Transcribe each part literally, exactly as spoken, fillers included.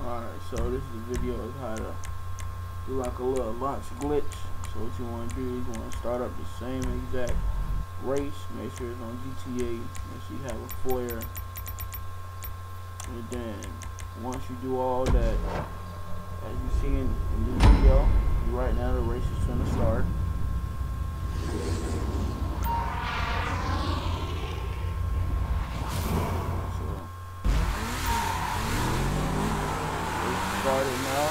Alright, so this is the video of how to do like a little launch glitch. So what you want to do is you want to start up the same exact race. Make sure it's on G T A. Make sure you have a flare. And then once you do all that, as you see in, in the video, right now the race is going to start. Started now.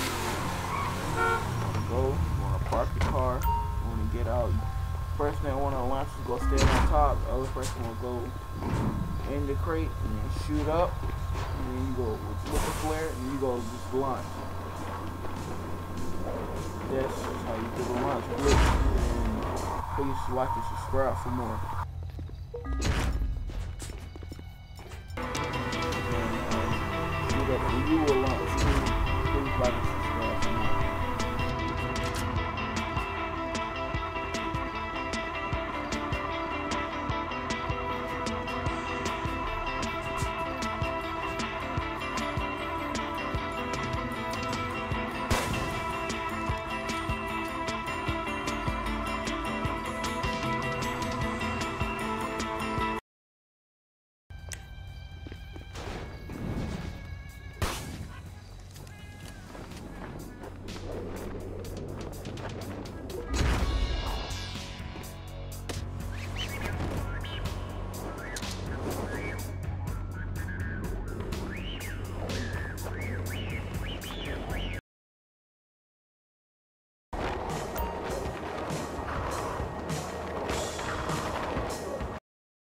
Go. You want to park your car. You want to get out. First thing I want to launch is go stand on top. The other person will go in the crate and then shoot up. And then you go with the flare and you go just launch. That's how you do the launch glitch. And please like and subscribe for more. And, uh, you will launch. Please like and subscribe.